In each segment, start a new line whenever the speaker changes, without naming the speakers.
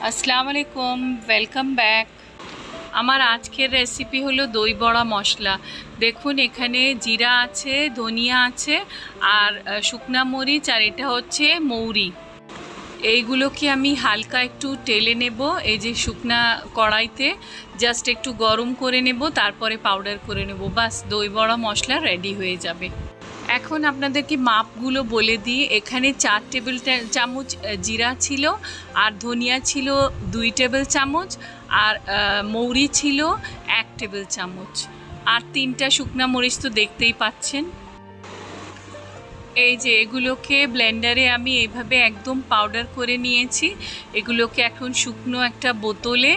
আসসালামু আলাইকুম, welcome back. আমার আজকের রেসিপি হলো দই বড়া মশলা। দেখুন এখানে জিরা আছে, ধনিয়া আছে আর শুকনা মরিচ, আর এটা হচ্ছে মৌরি। এইগুলোকে আমি হালকা একটু টেলে নেব, এই যে শুকনা কড়াইতে জাস্ট একটু গরম করে নেব, তারপরে পাউডার করে নেব। বাস দই বড়া মশলা রেডি হয়ে যাবে। এখন আপনাদেরকে মাপগুলো বলে দিই। এখানে 4 টেবিল চামচ জিরা ছিল, আর ধনিয়া ছিল 2 টেবিল চামচ, আর মৌরি ছিল 1 টেবিল চামচ, আর 3টা শুকনা মরিচ তো দেখতেই পাচ্ছেন। এই যে এগুলোকে ব্লেন্ডারে আমি এইভাবে একদম পাউডার করে নিয়েছি। এগুলোকে এখন শুকনো একটা বোতলে,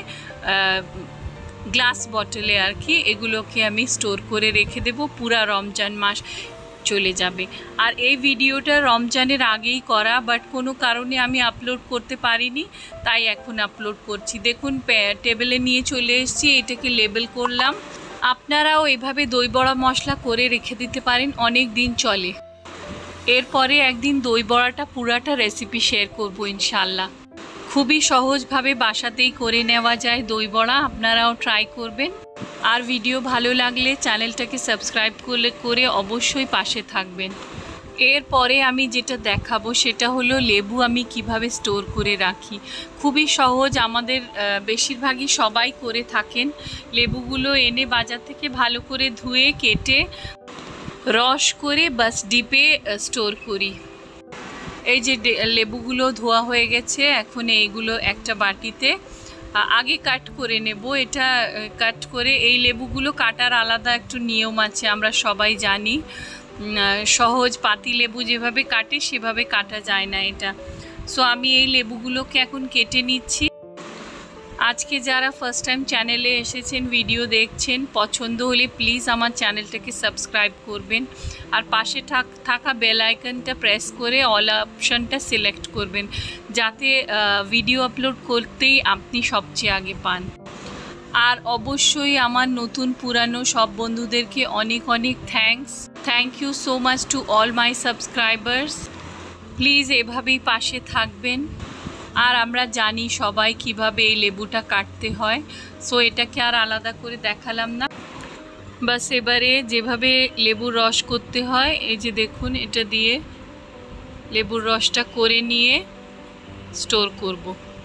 গ্লাস বটলে আর কি, এগুলোকে আমি স্টোর করে রেখে দেব। পুরা রমজান মাস চলে যাবে। আর এই ভিডিওটা রমজানের আগেই করা, বাট কোনো কারণে আমি আপলোড করতে পারিনি, তাই এখন আপলোড করছি। দেখুন টেবিলে নিয়ে চলে এসেছি, এটাকে লেবেল করলাম। আপনারাও এভাবে দই বড়া মশলা করে রেখে দিতে পারেন, অনেক দিন চলে। এরপরে একদিন দই বড়াটা পুরাটা রেসিপি শেয়ার করবো ইনশাল্লাহ। খুবই সহজভাবে বাসাতেই করে নেওয়া যায় দই বড়া, আপনারাও ট্রাই করবেন। আর ভিডিও ভালো লাগলে চ্যানেলটাকে সাবস্ক্রাইব করে অবশ্যই পাশে থাকবেন। এরপরে আমি যেটা দেখাবো সেটা হলো লেবু আমি কিভাবে স্টোর করে রাখি। খুবই সহজ, আমাদের বেশিরভাগই সবাই করে থাকেন। লেবুগুলো এনে বাজার থেকে ভালো করে ধুয়ে কেটে রস করে বাস ডিপে স্টোর করি। এই যে লেবুগুলো ধোয়া হয়ে গেছে, এখন এইগুলো একটা বাটিতে আগে কাট করে নেব। এটা কাট করে, এই লেবুগুলো কাটার আলাদা একটু নিয়ম আছে, আমরা সবাই জানি। সহজ পাতি লেবু যেভাবে কাটে সেভাবে কাটা যায় না এটা। সো আমি এই লেবুগুলোকে এখন কেটে নিচ্ছি। আজকে যারা ফার্স্ট টাইম চ্যানেলে এসেছেন, ভিডিও দেখছেন, পছন্দ হলে প্লিজ আমার চ্যানেলটাকে সাবস্ক্রাইব করবেন, আর পাশে থাকা বেল আইকনটা প্রেস করে অল অপশানটা সিলেক্ট করবেন, যাতে ভিডিও আপলোড করতেই আপনি সবচেয়ে আগে পান। আর অবশ্যই আমার নতুন পুরানো সব বন্ধুদেরকে অনেক অনেক thank you so much to all my subscribers. Please এভাবেই পাশে থাকবেন। আর আমরা জানি সবাই কিভাবে এই লেবুটা কাটতে হয়, সো এটাকে আর আলাদা করে দেখালাম না। বাস এবারে যেভাবে লেবুর রস করতে হয়, এই যে দেখুন এটা দিয়ে লেবুর রসটা করে নিয়ে স্টোর করব।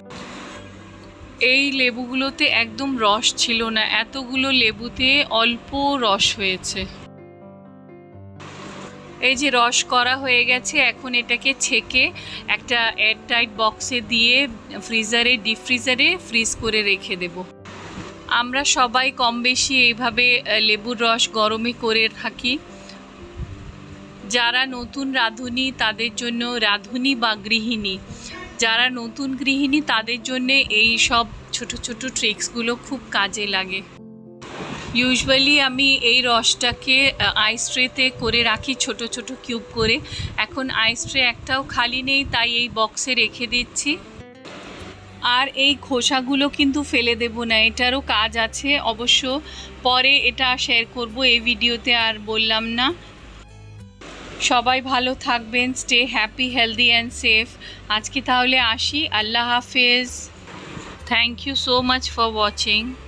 এই লেবুগুলোতে একদম রস ছিল না, এতগুলো লেবুতে অল্প রস হয়েছে। এই যে রস করা হয়ে গেছে, এখন এটাকে ছেঁকে একটা এয়ারটাইট বক্সে দিয়ে ডিপ ফ্রিজারে ফ্রিজ করে রেখে দেব। আমরা সবাই কম বেশি এইভাবে লেবুর রস গরমে করে থাকি। যারা নতুন রাঁধুনি তাদের জন্য, রাঁধুনি বা গৃহিণী, যারা নতুন গৃহিণী তাদের জন্য এই সব ছোট ছোট ট্রিক্সগুলো খুব কাজে লাগে। ইউজুয়ালি আমি এই রসটাকে আইস ট্রেতে করে রাখি, ছোট ছোট কিউব করে। এখন আইস ট্রে একটাও খালি নেই, তাই এই বক্সে রেখে দিচ্ছি। আর এই খোসাগুলো কিন্তু ফেলে দেব না, এটারও কাজ আছে অবশ্য, পরে এটা শেয়ার করব, এই ভিডিওতে আর বললাম না। সবাই ভালো থাকবেন, stay happy, healthy and safe. আজকে তাহলে আসি, আল্লাহ হাফেজ। Thank you so much for watching.